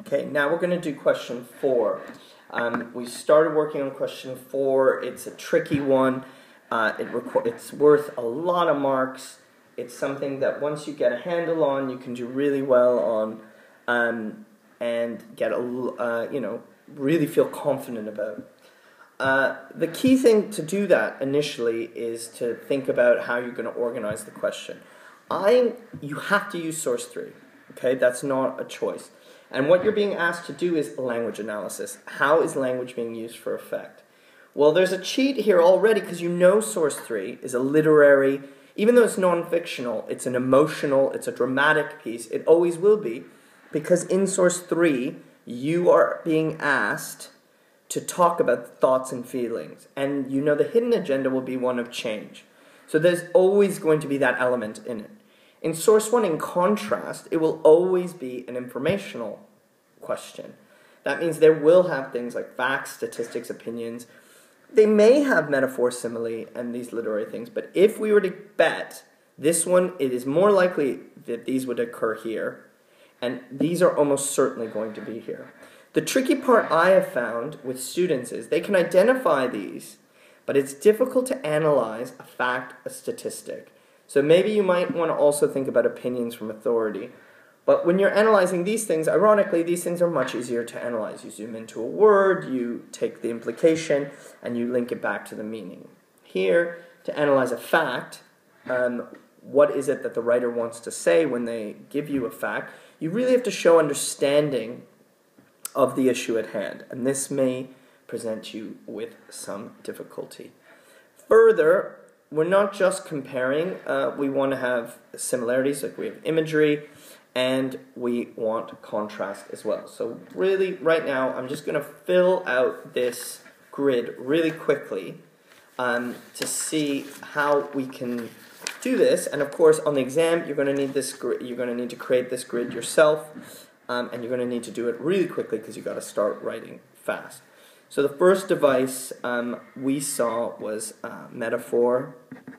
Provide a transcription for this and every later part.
Okay, now we're going to do question 4. We started working on question 4. It's a tricky one. It's worth a lot of marks. It's something that once you get a handle on, you can do really well on, and get really feel confident about. The key thing to do that initially is to think about how you're going to organize the question. You have to use source 3. Okay, that's not a choice. And what you're being asked to do is language analysis. How is language being used for effect? Well, there's a cheat here already because you know source 3 is a literary, even though it's non-fictional, it's an emotional, it's a dramatic piece. It always will be, because in source 3, you are being asked to talk about thoughts and feelings. And you know the hidden agenda will be one of change. So there's always going to be that element in it. In source 1, in contrast, it will always be an informational question. That means there will have things like facts, statistics, opinions. They may have metaphor, simile, and these literary things, but if we were to bet, this one, it is more likely that these would occur here, and these are almost certainly going to be here. The tricky part I have found with students is they can identify these, but it's difficult to analyze a fact, a statistic. So maybe you might want to also think about opinions from authority. But when you're analyzing these things, ironically, these things are much easier to analyze. You zoom into a word, you take the implication, and you link it back to the meaning. Here, to analyze a fact, what is it that the writer wants to say when they give you a fact, you really have to show understanding of the issue at hand. And this may present you with some difficulty. Further, we're not just comparing, we want to have similarities, like we have imagery, and we want contrast as well. So really, right now, I'm just going to fill out this grid really quickly to see how we can do this. And of course, on the exam, you're going to need this grid. You're going to need to create this grid yourself, and you're going to need to do it really quickly because you've got to start writing fast. So the first device we saw was metaphor,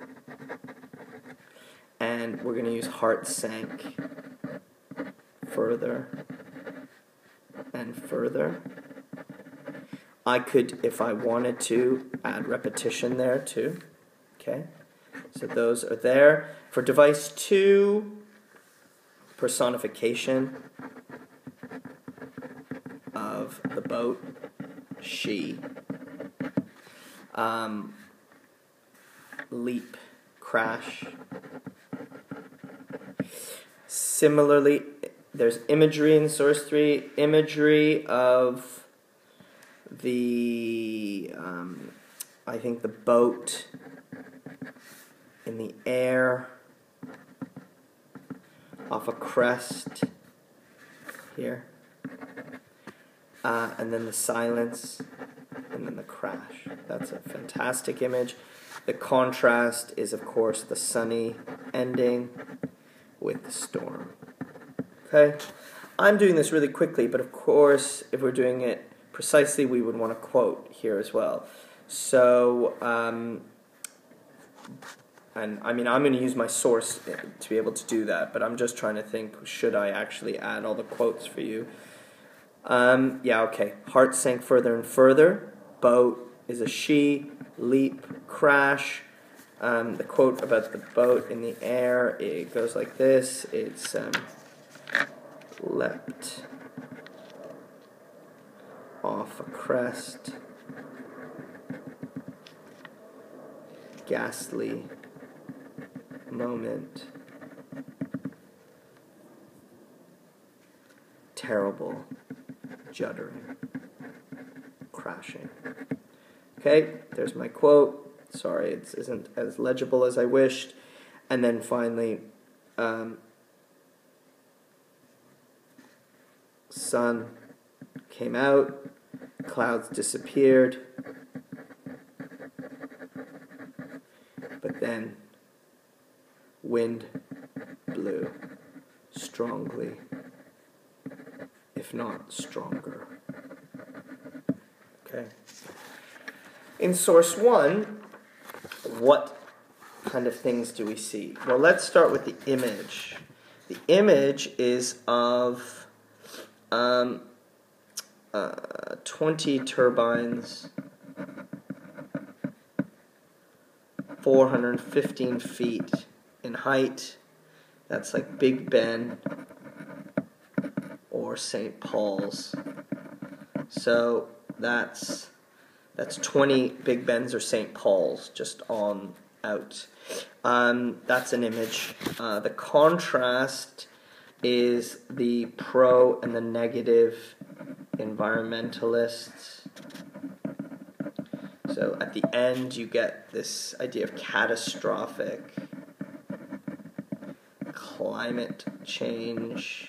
and we're going to use heart sank, further, and further. I could, if I wanted to, add repetition there too. Okay, so those are there. For device 2, personification of the boat, she. Leap, crash. Similarly, there's imagery in source 3, imagery of the, I think the boat in the air, off a crest, here, and then the silence, and then the crash. That's a fantastic image. The contrast is, of course, the sunny ending with the storm. Okay, I'm doing this really quickly, but of course, if we're doing it precisely, we would want to quote here as well. So, and I mean, I'm going to use my source to be able to do that, but I'm just trying to think, should I actually add all the quotes for you? Yeah, okay. Heart sank further and further. Boat is a she. Leap, crash. The quote about the boat in the air, it goes like this. It's leapt off a crest, ghastly moment, terrible juddering, crashing. Okay, there's my quote. Sorry, it isn't as legible as I wished. And then finally, sun came out, clouds disappeared, but then wind blew strongly, if not stronger. Okay. In source 1, what kind of things do we see? Well, let's start with the image. The image is of 20 turbines, 415 feet in height. That's like Big Ben or St. Paul's. So that's 20 Big Bens or St. Paul's just on out. That's an image. The contrast is the pro and the negative environmentalists. So at the end you get this idea of catastrophic climate change,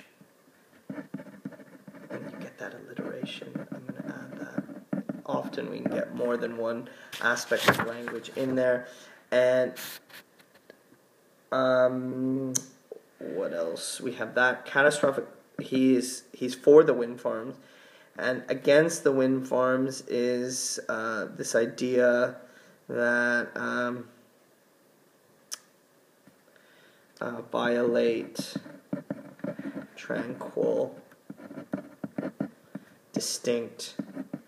and you get that alliteration. I'm going to add that. Often we can get more than one aspect of language in there. And what else? We have that catastrophic. He's for the wind farms, and against the wind farms is this idea that violate tranquil, distinct,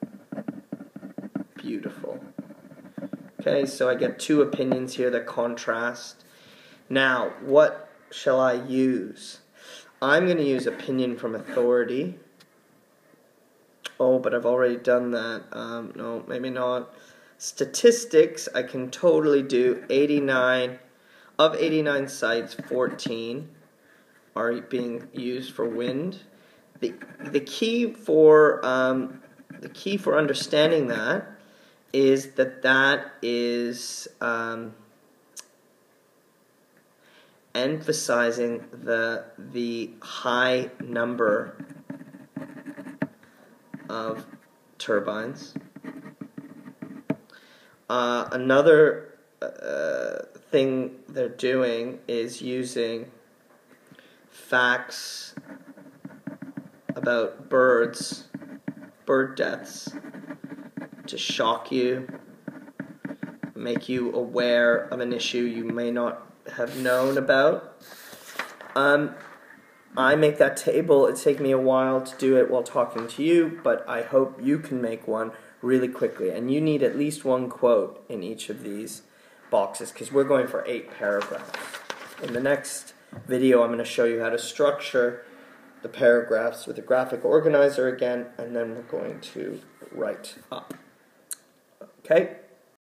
beautiful. Okay, so I get two opinions here that contrast. Now, what shall I use? I'm going to use opinion from authority. Oh, but I've already done that. No, maybe not. Statistics, I can totally do. 89 of 89 sites, 14 are being used for wind. The key for understanding that is that is emphasizing the high number of turbines. Another thing they're doing is using facts about bird deaths to shock you, make you aware of an issue you may not have known about. I make that table. It's taken me a while to do it while talking to you, but I hope you can make one really quickly. And you need at least one quote in each of these boxes, because we're going for 8 paragraphs. In the next video, I'm going to show you how to structure the paragraphs with a graphic organizer again, and then we're going to write up. Okay?